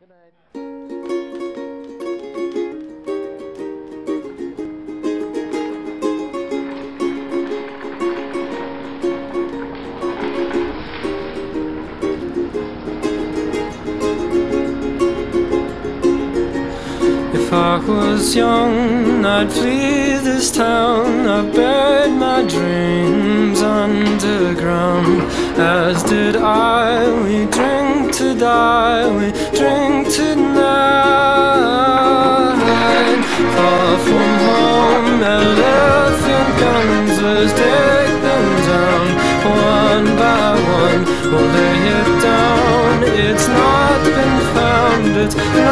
Good night. If I was young, I'd flee this town. I've buried my dreams underground, as did I. We drink to die, we drink tonight. Far from home, elephant guns, let's take them down. One by one, we'll lay it down. It's not been found, it's